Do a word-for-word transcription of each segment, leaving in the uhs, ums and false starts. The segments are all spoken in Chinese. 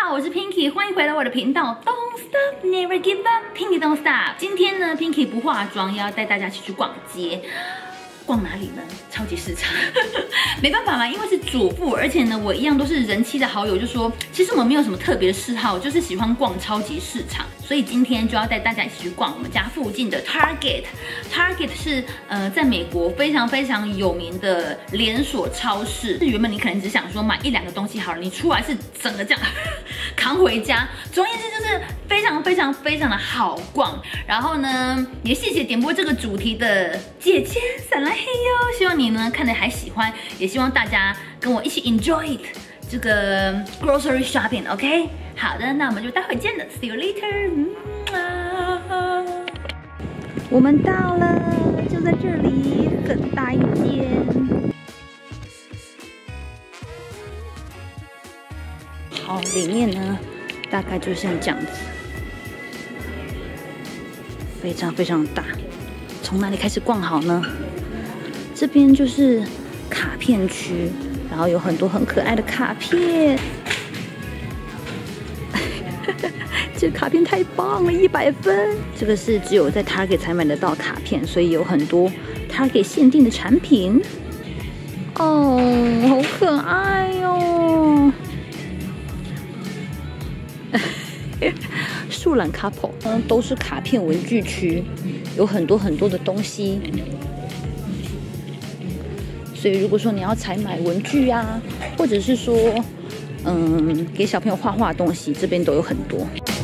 好，我是 Pinky， 欢迎回来我的频道 Don't Stop Never Give Up，Pinky Don't Stop。今天呢 ，Pinky 不化妆，要带大家一起去逛街。逛哪里呢？超级市场，没办法嘛，因为是主妇，而且呢，我一样都是人妻的好友，就说其实我们没有什么特别的嗜好，就是喜欢逛超级市场，所以今天就要带大家一起去逛我们家附近的 Target。Target 是呃在美国非常非常有名的连锁超市。原本你可能只想说买一两个东西好了，你出来是整个这样扛回家。总而言之，就是非常非常非常的好逛。然后呢，也谢谢点播这个主题的姐姐闪来嘿哟，希望你呢看得还喜欢，也希望大家跟我一起 enjoy it 这个 grocery shopping。OK， 好的，那我们就待会见了 ，see you later。嗯、我们到了，就在这里，很大一间。好，里面呢大概就像这样子，非常非常大。从哪里开始逛好呢？这边就是卡片区，然后有很多很可爱的卡片。这个卡片太棒了，一百分！这个是只有在 Target 才买得到卡片，所以有很多 Target 限定的产品。哦，好可爱哦！树懒 couple， 嗯，都是卡片文具区，有很多很多的东西。所以如果说你要采买文具啊，或者是说，嗯，给小朋友画画的东西，这边都有很多。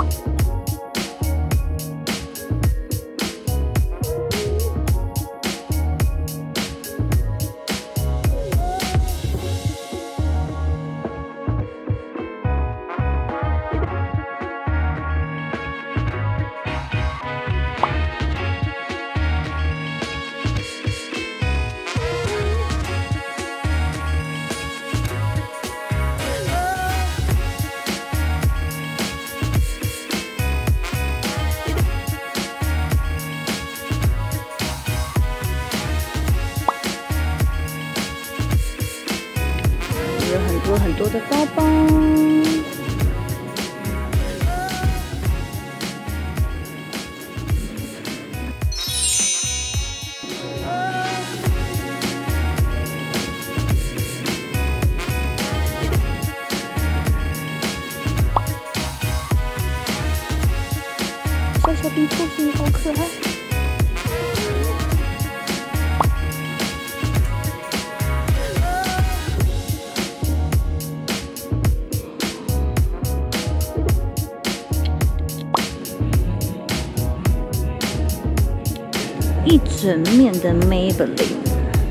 有很多很多的包包，小小冰兔子好可爱。一整面的 Maybelline，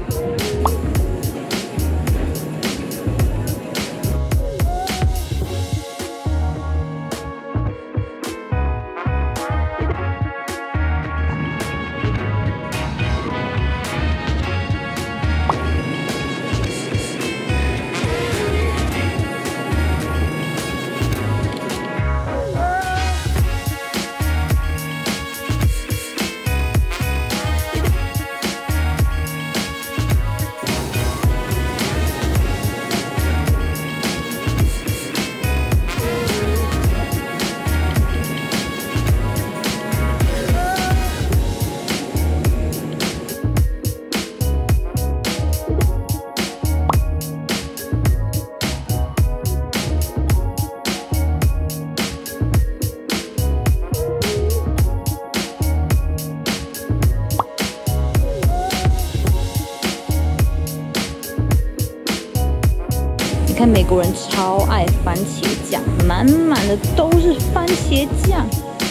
你看美国人超爱番茄酱，满满的都是番茄酱。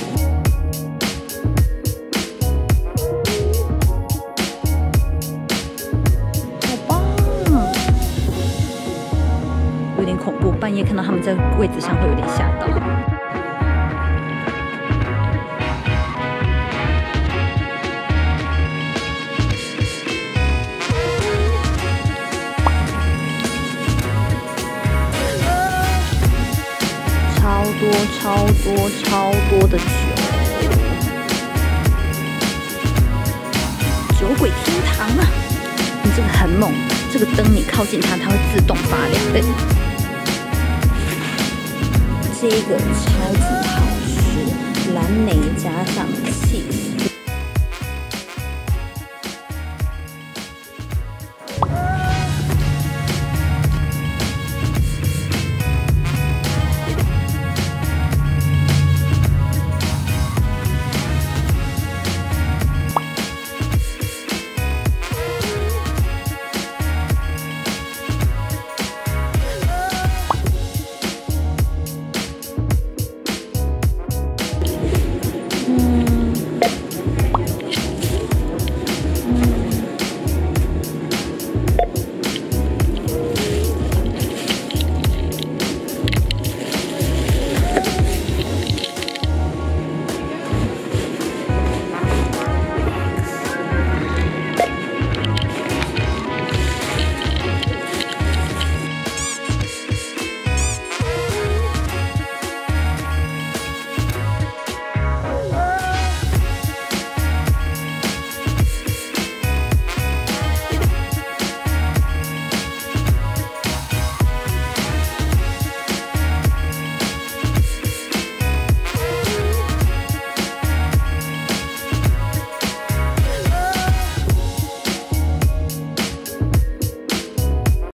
好棒！有点恐怖，半夜看到他们在位置上会有点吓到。超多超多超多的酒，酒鬼天堂啊！你这个很猛，这个灯你靠近它，它会自动发亮。对， 这个超级好吃，蓝莓加上起司。